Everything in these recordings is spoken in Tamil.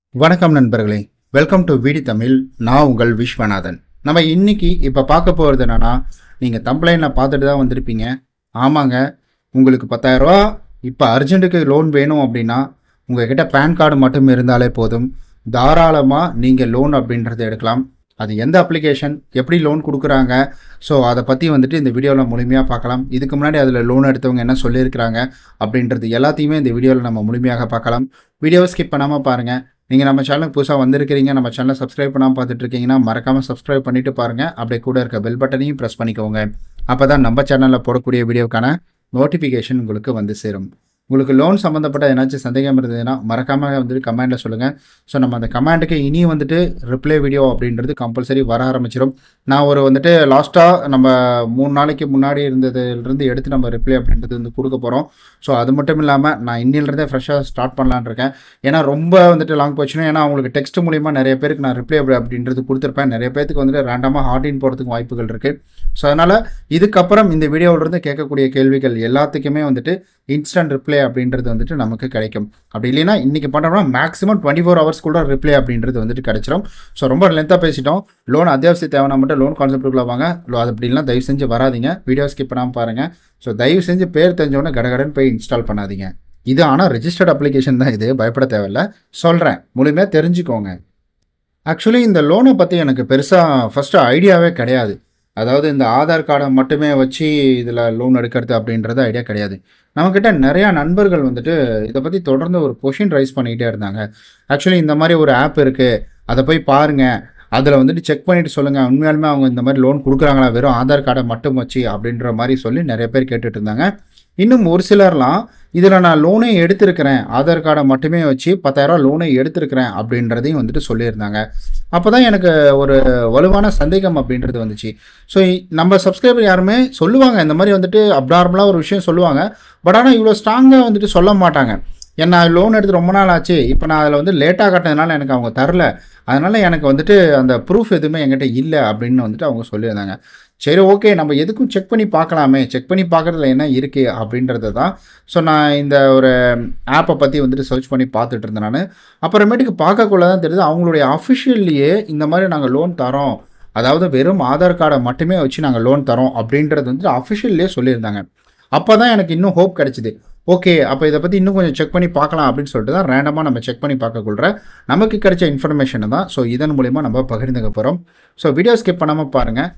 வணக்கம் நண்பர்களே, வெல்கம் டு VDTamil. நான் உங்கள் விஸ்வநாதன். நம்ம இன்னைக்கு இப்போ பார்க்க போகிறது என்னன்னா, நீங்கள் தம்ப்லைனில் பார்த்துட்டு தான் வந்திருப்பீங்க. ஆமாங்க, உங்களுக்கு 10,000 ரூபா இப்போ அர்ஜென்ட்டுக்கு லோன் வேணும் அப்படின்னா உங்கள்கிட்ட பேன் கார்டு மட்டும் இருந்தாலே போதும். தாராளமாக நீங்கள் லோன் அப்படின்றத எடுக்கலாம். அது எந்த அப்ளிகேஷன், எப்படி லோன் கொடுக்குறாங்க, ஸோ அதை பற்றி இந்த வீடியோவில் முழுமையாக பார்க்கலாம். இதுக்கு முன்னாடி அதில் லோன் எடுத்தவங்க என்ன சொல்லியிருக்கிறாங்க அப்படின்றது எல்லாத்தையுமே இந்த வீடியோவில் நம்ம முழுமையாக பார்க்கலாம். வீடியோவை ஸ்கிப் பண்ணாமல் பாருங்கள். நீங்கள் நம்ம சேனலுக்கு புதுசாக வந்திருக்கிறீங்க, நம்ம சேனலை சப்ஸ்கிரைப் பண்ணாமல் பார்த்துட்டு இருக்கீங்கன்னா மறக்காமல் சப்ஸ்கிரைப் பண்ணிவிட்டு பாருங்கள். அப்படியே கூட இருக்க பெல் பட்டனையும் ப்ரெஸ் பண்ணிக்கோங்க. அப்போ தான் நம்ம சேனலில் போடக்கூடிய வீடியோக்கான நோட்டிஃபிகேஷன் உங்களுக்கு சேரும். உங்களுக்கு லோன் சம்மந்தப்பட்ட ஏதாச்சும் சந்தேகம் இருந்ததுன்னா மறக்காமல் கமெண்டில் சொல்லுங்கள். ஸோ நம்ம அந்த கமெண்ட்டுக்கு இனி ரிப்ளை வீடியோ அப்படின்றது கம்பல்சரி வர ஆரம்பிச்சிடும். நான் ஒரு லாஸ்ட்டாக நம்ம 3 நாளைக்கு முன்னாடி இருந்ததுலேருந்து எடுத்து நம்ம ரிப்ளை அப்படின்றது கொடுக்க போகிறோம். ஸோ அது மட்டும் இல்லாமல் நான் இன்னிலிருந்தே ஃப்ரெஷ்ஷாக ஸ்டார்ட் பண்ணலான்னு இருக்கேன். ஏன்னா ரொம்ப லாங் போச்சுன்னா, ஏன்னா அவங்களுக்கு டெக்ஸ்ட் மூலிமா நிறைய பேருக்கு நான் ரிப்ளை அப்படின்றது கொடுத்துருப்பேன். நிறைய பேருக்கு ரேண்டமாக ஹார்டின் போகிறதுக்கு வாய்ப்புகள் இருக்குது. ஸோ அதனால் இதுக்கப்புறம் இந்த வீடியோவிலிருந்து கேட்கக்கூடிய கேள்விகள் எல்லாத்துக்குமே இன்ஸ்டன்ட் ரிப்ளை அப்படின்றது நமக்கு கிடைக்கும். அப்படி இல்லைன்னா இன்றைக்கி பண்ணுறோம்னா மேக்ஸிமம் 24 ஹவர்ஸ்க்குள்ள ரிப்ளை அப்படின்றது கிடைச்சிடும். ஸோ ரொம்ப லென்த்தாக பேசிட்டோம். லோன் அத்தியாவசிய தேவைன்னா மட்டும் லோன் கான்செப்ட்டுக்குள்ளே வாங்க. அது அப்படிலாம் தயவு செஞ்சு வராதிங்க. வீடியோ ஸ்கிப் பண்ணாமல் பாருங்கள். ஸோ தயவு செஞ்சு பேர் தெரிஞ்சவொடனே கடகடன் போய் இன்ஸ்டால் பண்ணாதீங்க. இது ஆனால் ரெஜிஸ்டர்ட் அப்ளிகேஷன் தான், இது பயப்பட தேவையில்லை. சொல்கிறேன், முழுமையாக தெரிஞ்சுக்கோங்க. ஆக்சுவலி இந்த லோனை பற்றி எனக்கு பெருசாக ஃபஸ்ட்டு ஐடியாவே கிடையாது. அதாவது இந்த ஆதார் கார்டை மட்டுமே வச்சு இதில் லோன் எடுக்கிறது அப்படின்றது ஐடியா கிடையாது. நம்மக்கிட்ட நிறையா நண்பர்கள் இதை பற்றி தொடர்ந்து ஒரு கொஷின் ரைஸ் பண்ணிக்கிட்டே இருந்தாங்க. ஆக்சுவலி இந்த மாதிரி ஒரு ஆப் இருக்குது, அதை போய் பாருங்கள், அதில் செக் பண்ணிவிட்டு சொல்லுங்கள், உண்மையாலுமே அவங்க இந்த மாதிரி லோன் கொடுக்குறாங்களா வெறும் ஆதார் கார்டை மட்டும் வச்சு அப்படின்ற மாதிரி சொல்லி நிறைய பேர் கேட்டுட்டு இருந்தாங்க. இன்னும் ஒரு சிலர்லாம் இதில் நான் லோனே எடுத்திருக்கிறேன், ஆதார் கார்டை மட்டுமே வச்சு 10,000 ரூபா லோனே எடுத்திருக்கிறேன் அப்படின்றதையும் சொல்லியிருந்தாங்க. அப்போ தான் எனக்கு ஒரு வலுவான சந்தேகம் அப்படின்றது வந்துச்சு. ஸோ நம்ம சப்ஸ்கிரைபர் யாருமே சொல்லுவாங்க, இந்த மாதிரி அப்நார்மலாக ஒரு விஷயம் சொல்லுவாங்க. பட் ஆனால் இவ்வளோ ஸ்ட்ராங்காக சொல்ல மாட்டாங்க. ஏன்னா லோன் எடுத்து ரொம்ப நாள் ஆச்சு, இப்போ நான் அதில் லேட்டாக கட்டினதுனால எனக்கு அவங்க தரல, அதனால் எனக்கு அந்த ப்ரூஃப் எதுவுமே என்கிட்ட இல்லை அப்படின்னு அவங்க சொல்லியிருந்தாங்க. சரி, ஓகே, நம்ம எதுக்கும் செக் பண்ணி பார்க்கலாமே, செக் பண்ணி பார்க்குறதுல என்ன இருக்குது அப்படின்றது தான். ஸோ நான் இந்த ஒரு ஆப்பை பற்றி சர்ச் பண்ணி பார்த்துட்டு இருந்தேன் நான். அப்புறமேட்டுக்கு பார்க்கக்குள்ள தான் தெரியுது, அவங்களுடைய அஃபிஷியல்லையே இந்த மாதிரி நாங்கள் லோன் தரோம், அதாவது வெறும் ஆதார் கார்டை மட்டுமே வச்சு நாங்கள் லோன் தரோம் அப்படின்றது அஃபிஷியல்லையே சொல்லியிருந்தாங்க. அப்போ தான் எனக்கு இன்னும் ஹோப் கிடச்சிது. ஓகே, அப்போ இதை பற்றி இன்னும் கொஞ்சம் செக் பண்ணி பார்க்கலாம் அப்படின்னு சொல்லிட்டு தான் ரேண்டமாக நம்ம செக் பண்ணி பார்க்கக்குள்ள நமக்கு கிடைச்ச இன்ஃபர்மேஷனை தான் ஸோ இதன் மூலிமா நம்ம பகிர்ந்துக்க போகிறோம். ஸோ வீடியோ ஸ்கிப் பண்ணாமல் பாருங்கள்.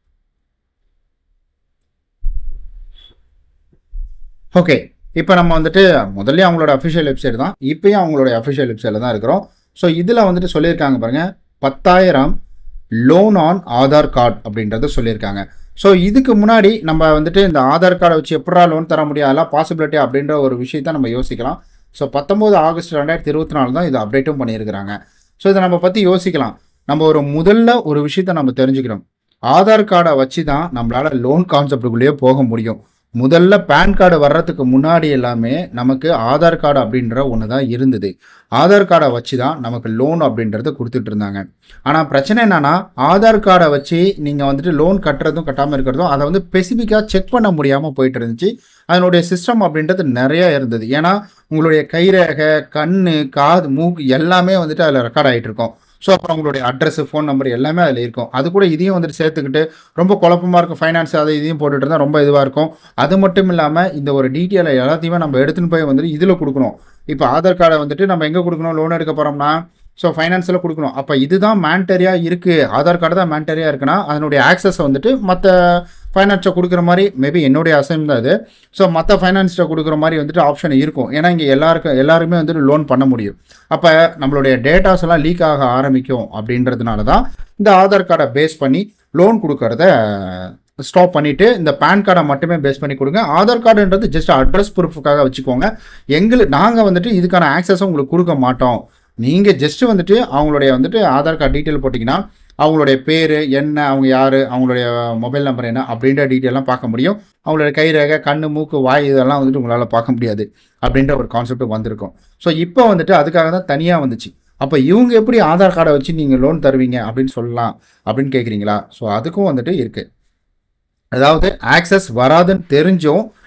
ஓகே, இப்போ நம்ம முதல்ல அவங்களோட அஃபிஷியல் வெப்சைட் தான், இப்போயும் அவங்களோட அஃபிஷியல் வெப்சைட்டில் தான் இருக்கிறோம். ஸோ இதில் சொல்லியிருக்காங்க பாருங்கள், 10,000 லோன் ஆன் ஆதார் கார்டு அப்படின்றத சொல்லியிருக்காங்க. ஸோ இதுக்கு முன்னாடி நம்ம இந்த ஆதார் கார்டை வச்சு எப்படா லோன் தர முடியும், அதெல்லாம் பாசிபிலிட்டி அப்படின்ற ஒரு விஷயத்த நம்ம யோசிக்கலாம். ஸோ 19 ஆகஸ்ட் 2024 தான் இது அப்டேட்டும் பண்ணியிருக்கிறாங்க. ஸோ இதை நம்ம பற்றி யோசிக்கலாம். நம்ம முதல்ல ஒரு விஷயத்த நம்ம தெரிஞ்சுக்கிறோம். ஆதார் கார்டை வச்சு தான் நம்மளால் லோன் கான்செப்டுக்குள்ளேயே போக முடியும். முதல்ல பேன் கார்டு வர்றதுக்கு முன்னாடி எல்லாமே நமக்கு ஆதார் கார்டு அப்படின்ற ஒன்று தான் இருந்தது. ஆதார் கார்டை வச்சு தான் நமக்கு லோன் அப்படின்றத கொடுத்துட்டு இருந்தாங்க. ஆனால் பிரச்சனை என்னன்னா, ஆதார் கார்டை வச்சு நீங்கள் லோன் கட்டுறதும் கட்டாமல் இருக்கிறதும் அதை ஸ்பெசிஃபிக்காக செக் பண்ண முடியாமல் போயிட்டு இருந்துச்சு. அதனுடைய சிஸ்டம் அப்படின்றது நிறையா இருந்தது. ஏன்னா உங்களுடைய கைரேகை, கண், காது, மூக்கு எல்லாமே அதில் ரெக்கார்ட் ஆகிட்டு இருக்கும். ஸோ அப்புறம் உங்களுடைய அட்ரஸ், ஃபோன் நம்பர் எல்லாமே அதில் இருக்கும். அது கூட இதையும் சேர்த்துக்கிட்டு ரொம்ப குழப்பமாக இருக்கும். ஃபைனான்ஸ் அதை இதையும் போட்டுட்டு இருந்தால் ரொம்ப இதுவாக இருக்கும். அது மட்டும் இல்லாமல் இந்த ஒரு டீட்டெயிலை எல்லாத்தையுமே நம்ம எடுத்துன்னு போய் இதில் கொடுக்கணும். இப்போ ஆதார் கார்டை நம்ம எங்கே கொடுக்கணும், லோன் எடுக்க போகிறோம்னா ஸோ ஃபைனான்ஸில் கொடுக்கணும். அப்போ இதுதான் மேண்டரியாக இருக்குது, ஆதார் கார்டு தான் மேண்டரியாக இருக்குன்னா அதனுடைய ஆக்சஸை மற்ற ஃபைனான்ஸை கொடுக்குற மாதிரி மேபி என்னுடைய அசைன் தான் இது. ஸோ மற்ற ஃபைனான்ஸை கொடுக்குற மாதிரி ஆப்ஷன் இருக்கும். ஏன்னா இங்கே எல்லாருமே லோன் பண்ண முடியும். அப்போ நம்மளுடைய டேட்டாஸ் எல்லாம் லீக் ஆக ஆரம்பிக்கும் அப்படின்றதுனால தான் இந்த ஆதார் கார்டை பேஸ் பண்ணி லோன் கொடுக்கறத ஸ்டாப் பண்ணிவிட்டு இந்த பேன் கார்டை மட்டுமே பேஸ் பண்ணி கொடுங்க. ஆதார் கார்டுன்றது ஜஸ்ட் அட்ரஸ் ப்ரூஃபுக்காக வச்சுக்கோங்க. நாங்கள் இதுக்கான ஆக்சஸும் உங்களுக்கு கொடுக்க மாட்டோம். நீங்கள் ஜஸ்ட்டு அவங்களுடைய ஆதார் கார்டு டீட்டெயில் போட்டிங்கன்னா அவங்களுடைய பேர் என்ன, அவங்க யார், அவங்களுடைய மொபைல் நம்பர் என்ன அப்படின்ற டீட்டெயிலாம் பார்க்க முடியும். அவங்களுடைய கைரேகை, கண், மூக்கு, வாய் இதெல்லாம் உங்களால் பார்க்க முடியாது அப்படின்ற ஒரு கான்செப்ட் வந்திருக்கும். ஸோ இப்போ அதுக்காக தான் தனியாக வந்துச்சு. அப்போ இவங்க எப்படி ஆதார் கார்டை வச்சு நீங்கள் லோன் தருவீங்க அப்படின்னு சொல்லலாம் அப்படின்னு கேட்குறீங்களா? ஸோ அதுக்கும் இருக்குது. அதாவது ஆக்சஸ் வராதுன்னு தெரிஞ்சும்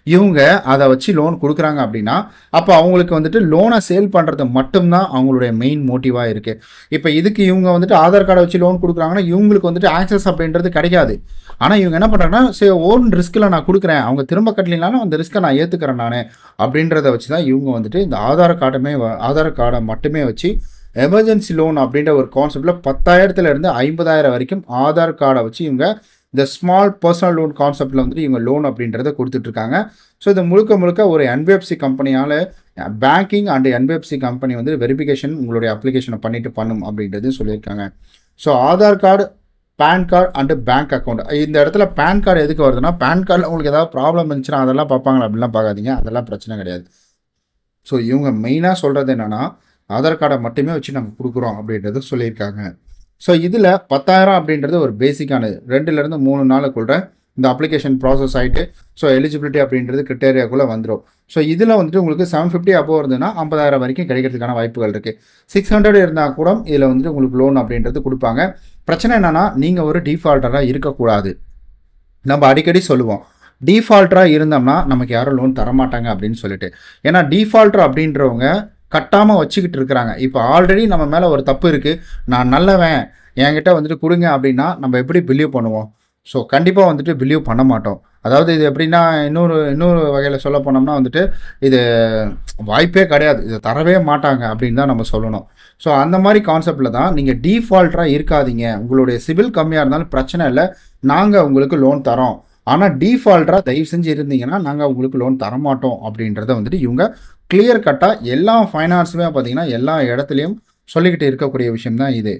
இவங்க அதை வச்சு லோன் கொடுக்குறாங்க அப்படின்னா அப்போ அவங்களுக்கு வந்துட்டு லோனை சேல் பண்ணுறது மட்டும்தான் அவங்களுடைய மெயின் மோட்டிவாக இருக்குது. இப்போ இதுக்கு இவங்க வந்துட்டு ஆதார் கார்டை வச்சு லோன் கொடுக்குறாங்கன்னா இவங்களுக்கு வந்துட்டு ஆக்சஸ் அப்படின்றது கிடைக்காது. ஆனால் இவங்க என்ன பண்ணுறாங்கன்னா சரி ஓன் ரிஸ்கில் நான் கொடுக்குறேன், அவங்க திரும்ப கட்டலினாலும் அந்த ரிஸ்க்கை நான் ஏற்றுக்கிறேன் நான் அப்படின்றத வச்சு தான் இவங்க வந்துட்டு இந்த ஆதார் கார்டை மட்டுமே வச்சு எமர்ஜென்சி லோன் அப்படின்ற ஒரு கான்செப்டில் 10,000 50,000 வரைக்கும் ஆதார் கார்டை வச்சு இவங்க இந்த ஸ்மால் பர்சனல் லோன் கான்செப்டில் வந்துட்டு இவங்க லோன் அப்படின்றத கொடுத்துட்ருக்காங்க. ஸோ இது முழுக்க ஒரு என்பிஎஃப்சி கம்பெனியால் பேங்கிங் அண்ட் என்பிஎஃப்சி கம்பெனி வந்து வெரிஃபிகேஷன் உங்களுடைய அப்ளிகேஷனை பண்ணிட்டு பண்ணும் அப்படின்றது சொல்லியிருக்காங்க. So Aadhaar card, PAN card and bank account. இந்த இடத்துல பேன் கார்டு எதுக்கு வருதுன்னா பேன் கார்டில் உங்களுக்கு ஏதாவது ப்ராப்ளம் இருந்துச்சுன்னா அதெல்லாம் பார்ப்பாங்களா அப்படிலாம் பார்க்காதீங்க, அதெல்லாம் பிரச்சனை கிடையாது. ஸோ இவங்க மெயினாக சொல்கிறது என்னென்னா ஆதார் கார்டை மட்டுமே வச்சு நாங்கள் கொடுக்குறோம் அப்படின்றது சொல்லியிருக்காங்க. ஸோ இதில் 10,000 அப்படின்றது ஒரு பேசிக்கானது. 2லேருந்து 3 நாளுக்குள்ள இந்த அப்ளிகேஷன் ப்ராசஸ் ஆகிட்டு ஸோ எலிஜிபிலிட்டி அப்படின்றது கிரிட்டேரியாக்குள்ளே வந்துடும். ஸோ இதில் வந்துட்டு உங்களுக்கு 750 அபோவ் இருந்ததுன்னா 50,000 வரைக்கும் கிடைக்கிறதுக்கான வாய்ப்புகள் இருக்குது. 600 இருந்தால் கூட இதில் வந்துட்டு உங்களுக்கு லோன் அப்படின்றது கொடுப்பாங்க. பிரச்சனை என்னென்னா நீங்கள் ஒரு டிஃபால்ட்டராக இருக்கக்கூடாது. நம்ம அடிக்கடி சொல்லுவோம் டிஃபால்ட்டராக இருந்தோம்னா நமக்கு யாரும் லோன் தரமாட்டாங்க அப்படின்னு சொல்லிட்டு. ஏன்னா டிஃபால்ட்டர் அப்படின்றவங்க கட்டாமல் வச்சுக்கிட்டு இருக்கிறாங்க. இப்போ ஆல்ரெடி நம்ம மேலே ஒரு தப்பு இருக்குது, நான் நல்லவன் என்கிட்ட வந்துட்டு கொடுங்க அப்படின்னா நம்ம எப்படி பிலீவ் பண்ணுவோம்? ஸோ கண்டிப்பாக வந்துட்டு பிலீவ் பண்ண மாட்டோம். அதாவது இது எப்படின்னா இன்னொரு வகையில் சொல்ல போனோம்னா வந்துட்டு இது வாய்ப்பே கிடையாது, இதை தரவே மாட்டாங்க அப்படின்னு தான் நம்ம சொல்லணும். ஸோ அந்த மாதிரி கான்செப்டில் தான் நீங்கள் டிஃபால்ட்டராக இருக்காதீங்க. உங்களுடைய சிபில் கம்மியாக இருந்தாலும் பிரச்சனை இல்லை, நாங்கள் உங்களுக்கு லோன் தரோம். ஆனால் டிஃபால்ட்டராக தயவு செஞ்சு இருந்தீங்கன்னா நாங்கள் உங்களுக்கு லோன் தரமாட்டோம் அப்படின்றத வந்துட்டு இவங்க கிளியர் கட்டாக எல்லா ஃபைனான்ஸுமே பார்த்தீங்கன்னா எல்லா இடத்துலையும் சொல்லிக்கிட்டு இருக்கக்கூடிய விஷயம் தான் இது.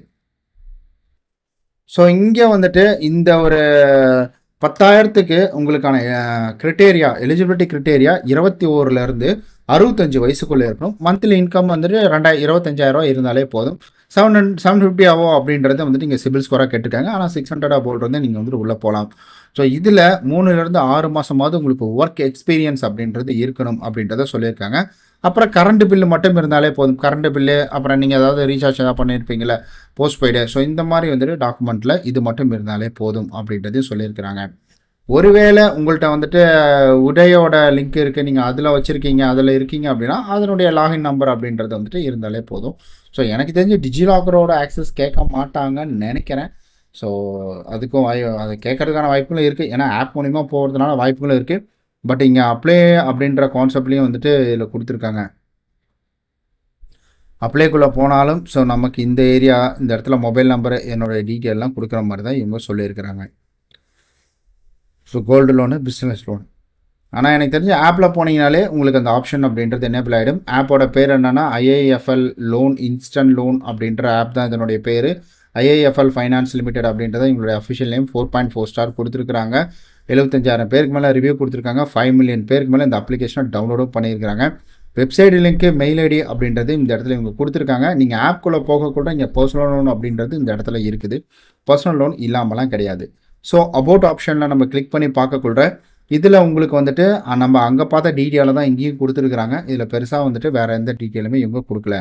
ஸோ இங்கே வந்துட்டு இந்த ஒரு 10,000க்கு உங்களுக்கான கிரிட்டேரியா, எலிஜிபிலிட்டி கிரிட்டேரியா 21லேருந்து 65 வயசுக்குள்ளே இருக்கணும். மந்த்லி இன்கம் வந்துட்டு 25,000 இருந்தாலே போதும். 750 ஆவோ அப்படின்றத வந்துட்டு இங்கே சிபில் ஸ்கோராக கேட்டுருக்காங்க. ஆனால் 600 அபோவ் வந்து நீங்கள் வந்துட்டு உள்ளே போகலாம். ஸோ இதில் 3லேருந்து 6 மாதமாவது உங்களுக்கு ஒர்க் எக்ஸ்பீரியன்ஸ் அப்படின்றது இருக்கணும் அப்படின்றத சொல்லியிருக்காங்க. அப்புறம் கரண்ட் பில்லு மட்டும் இருந்தாலே போதும். கரண்ட் பில்லு, அப்புறம் நீங்கள் ஏதாவது ரீசார்ஜ் ஏதாவது பண்ணியிருப்பீங்களே போஸ்ட்பெய்டு, ஸோ இந்த மாதிரி வந்துட்டு டாக்குமெண்ட்டில் இது மட்டும் இருந்தாலே போதும் அப்படின்றதையும் சொல்லியிருக்கிறாங்க. ஒருவேளை உங்கள்கிட்ட வந்துட்டு உடையோட லிங்க் இருக்குது, நீங்கள் அதில் வச்சுருக்கீங்க, அதில் இருக்கீங்க அப்படின்னா அதனுடைய லாகின் நம்பர் அப்படின்றது வந்துட்டு இருந்தாலே போதும். ஸோ எனக்கு தெரிஞ்சு டிஜிலாக்கரோட ஆக்சஸ் கேட்க மாட்டாங்கன்னு நினைக்கிறேன். ஸோ அதுக்கும் அதை கேட்கறதுக்கான வாய்ப்புகளும் இருக்குது. ஏன்னா ஆப் மூலிமா போகிறதுனால வாய்ப்புகளும் இருக்குது. பட் இங்கே அப்ளை அப்படின்ற கான்செப்ட்லேயும் வந்துட்டு இதில் கொடுத்துருக்காங்க. அப்ளைக்குள்ளே போனாலும் ஸோ நமக்கு இந்த ஏரியா, இந்த இடத்துல மொபைல் நம்பரு, என்னோடய டீட்டெயிலெலாம் கொடுக்குற மாதிரி தான் இவங்க சொல்லியிருக்கிறாங்க. So gold loan, business loan. ஆனால் எனக்கு தெரிஞ்ச ஆப்பில் போனீங்கனாலே உங்களுக்கு அந்த ஆப்ஷன் அப்படின்றது எனேபிள் ஆகிடும். ஆப்போட பேர் என்னென்னா IIFL லோன் இன்ஸ்டன்ட் லோன் அப்படின்ற ஆப் தான் இதனுடைய பேர். IIFL ஃபைனான்ஸ் லிமிடெட் அப்படின்றத எங்களுடைய அஃபிஷியல் நேம். 4.4 ஸ்டார் கொடுத்துருக்குறாங்க. 75,000 பேருக்கு மேலே ரிவ்யூ கொடுத்துருக்காங்க. 5 மில்லியன் பேருக்கு மேலே இந்த அப்ளிகேஷனை டவுன்லோடும் பண்ணியிருக்காங்க. வெப்சைட் லிங்க்கு, மெயில் ஐடி அப்படின்றது இந்த இடத்துல இவங்க கொடுத்துருக்காங்க. நீங்கள் ஆப்குள்ளே போகக்கூட இங்கே பர்சனல் லோன் அப்படின்றது இந்த இடத்துல இருக்குது. பர்சனல் லோன் இல்லாமலாம் கிடையாது. ஸோ அபவுட் ஆப்ஷனில் நம்ம கிளிக் பண்ணி பார்க்கக்குள்ள இதில் உங்களுக்கு வந்துட்டு நம்ம அங்கே பார்த்த டீட்டெயிலை தான் இங்கேயும் கொடுத்துருக்குறாங்க. இதில் பெருசாக வந்துட்டு வேறு எந்த டீட்டெயிலுமே இவங்க கொடுக்கல.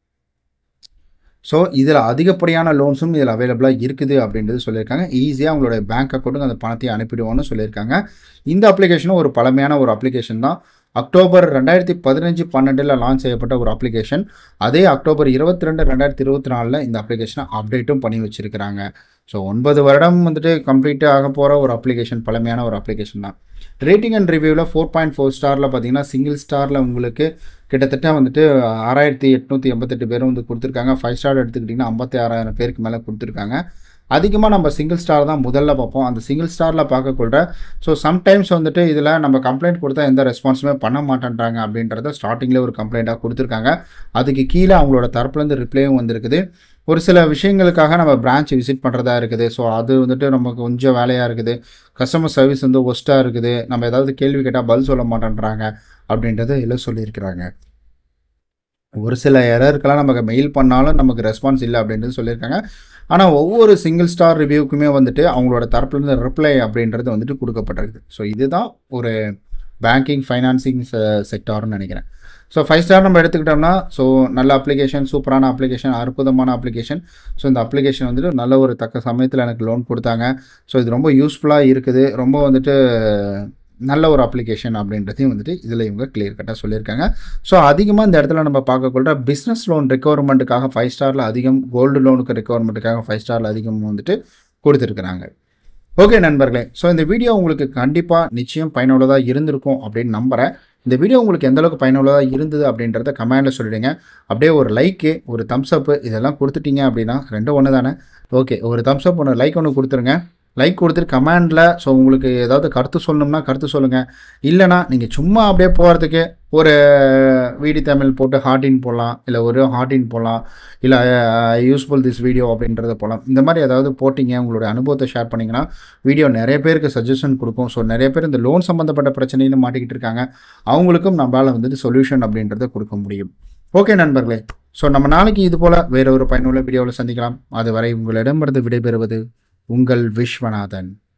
ஸோ இதில் அதிகப்படியான லோன்ஸும் இதில் அவைலபிளாக இருக்குது அப்படின்றது சொல்லியிருக்காங்க. ஈஸியாக உங்களுடைய பேங்க் அக்கௌண்ட்டுக்கு அந்த பணத்தையும் அனுப்பிடுவோன்னு சொல்லியிருக்காங்க. இந்த அப்ளிகேஷனும் ஒரு பழமையான ஒரு அப்ளிகேஷன் தான். அக்டோபர் 2015-12 லான்ச் செய்யப்பட்ட ஒரு அப்ளிகேஷன். அதே அக்டோபர் 22, 2024 இந்த அப்ளிகேஷனை அப்டேட்டும் பண்ணி வச்சுருக்கிறாங்க. ஸோ 9 வருடம் வந்துட்டு கம்ப்ளீட் ஆக போகிற ஒரு அப்ளிகேஷன், பழமையான ஒரு அப்ளிகேஷன் தான். ரேட்டிங் அண்ட் ரிவ்யூவில் 4.4 ஸ்டாரில் பார்த்தீங்கன்னா சிங்கிள் ஸ்டாரில் உங்களுக்கு கிட்டத்தட்ட வந்துட்டு 6,888 பேரும் வந்து கொடுத்துருக்காங்க. 5 ஸ்டார் எடுத்துக்கிட்டிங்கன்னா 56,000 பேருக்கு மேலே கொடுத்துருக்காங்க. அதிகமாக நம்ம சிங்கிள் ஸ்டார் தான் முதல்ல பார்ப்போம். அந்த சிங்கிள் ஸ்டாரில் பார்க்கக்கூட ஸோ சம்டைம்ஸ் வந்துட்டு இதில் நம்ம கம்ப்ளைண்ட் கொடுத்தா எந்த ரெஸ்பான்ஸுமே பண்ண மாட்டேன்றாங்க அப்படின்றத ஸ்டார்டிங்கில் ஒரு கம்ப்ளைண்ட்டாக கொடுத்துருக்காங்க. அதுக்கு கீழே அவங்களோட தரப்புலேருந்து ரிப்ளையும் வந்திருக்குது. ஒரு சில விஷயங்களுக்காக நம்ம பிரான்ச் விசிட் பண்ணுறதா இருக்குது. ஸோ அது வந்துட்டு நமக்கு கொஞ்சம் வேலையாக இருக்குது. கஸ்டமர் சர்வீஸ் வந்து ஒஸ்ட்டாக இருக்குது. நம்ம ஏதாவது கேள்வி கேட்டால் பதில் சொல்ல மாட்டேன்றாங்க அப்படின்றத எல்லாம் சொல்லியிருக்கிறாங்க. ஒரு சில எரருக்கெல்லாம் நமக்கு மெயில் பண்ணாலும் நமக்கு ரெஸ்பான்ஸ் இல்லை அப்படின்றது சொல்லியிருக்காங்க. ஆனால் ஒவ்வொரு சிங்கிள் ஸ்டார் ரிவ்யூக்குமே வந்துட்டு அவங்களோட தரப்புலேருந்து ரிப்ளை அப்படின்றது வந்துட்டு கொடுக்கப்பட்டிருக்குது. ஸோ இதுதான் ஒரு பேங்கிங் ஃபைனான்சிங் செக்டார்னு நினைக்கிறேன். ஸோ 5 ஸ்டார் நம்ம எடுத்துக்கிட்டோம்னா ஸோ நல்ல அப்ளிகேஷன், சூப்பரான அப்ளிகேஷன், அற்புதமான அப்ளிகேஷன். ஸோ இந்த அப்ளிகேஷன் வந்துட்டு நல்ல ஒரு தக்க சமயத்தில் எனக்கு லோன் கொடுத்தாங்க. ஸோ இது ரொம்ப யூஸ்ஃபுல்லாக இருக்குது. ரொம்ப வந்துட்டு நல்ல ஒரு அப்ளிகேஷன் அப்படின்றதையும் வந்துட்டு இதில் இவங்க கிளியர் கட்டாக சொல்லியிருக்காங்க. ஸோ அதிகமாக இந்த இடத்துல நம்ம பார்க்கக்கூடிய பிஸ்னஸ் லோன் ரெக்குவயர்மெண்ட்டுக்காக 5 ஸ்டாரில் அதிகம், கோல்டு லோனுக்கு ரெக்குவயர்மெண்ட்டுக்காக 5 ஸ்டாரில் அதிகம் வந்துட்டு கொடுத்துருக்குறாங்க. ஓகே நண்பர்களே, ஸோ இந்த வீடியோ உங்களுக்கு கண்டிப்பாக நிச்சயம் பயனுள்ளதாக இருந்திருக்கும் அப்படின்னு நம்புகிறேன். இந்த வீடியோ உங்களுக்கு எந்தளவுக்கு பயனுள்ளதாக இருந்தது அப்படின்றத கமெண்டில் சொல்லிவிடுங்க. அப்படியே ஒரு லைக்கு, ஒரு தம்ஸ் அப்பு இதெல்லாம் கொடுத்துட்டீங்க அப்படின்னா ரெண்டும் ஒன்று தானே. ஓகே, ஒரு தம்ஸ் அப் ஒன்று, லைக் ஒன்று கொடுத்துருங்க. லைக் கொடுத்துட்டு கமெண்டில் ஸோ உங்களுக்கு ஏதாவது கருத்து சொல்லணும்னா கருத்து சொல்லுங்கள். இல்லைனா நீங்கள் சும்மா அப்படியே போகிறதுக்கு ஒரு VDTamil போட்டு ஹார்டின் போடலாம், இல்லை ஒரு ஹார்டின் போடலாம், இல்லை யூஸ்ஃபுல் திஸ் வீடியோ அப்படின்றத போடலாம். இந்த மாதிரி ஏதாவது போட்டிங்க, உங்களுடைய அனுபவத்தை ஷேர் பண்ணிங்கன்னா வீடியோ நிறைய பேருக்கு சஜஷன் கொடுக்கும். ஸோ நிறைய பேர் இந்த லோன் சம்மந்தப்பட்ட பிரச்சனையில மாட்டிக்கிட்டு இருக்காங்க. அவங்களுக்கும் நம்மளால் வந்துட்டு சொல்யூஷன் அப்படின்றத கொடுக்க முடியும். ஓகே நண்பர்களே, ஸோ நம்ம நாளைக்கு இது போல் வேறு ஒரு பயனுள்ள வீடியோவில் சந்திக்கலாம். அதுவரை உங்களிடமிருந்து விடைபெறுவது உங்கள் விஸ்வநாதன்.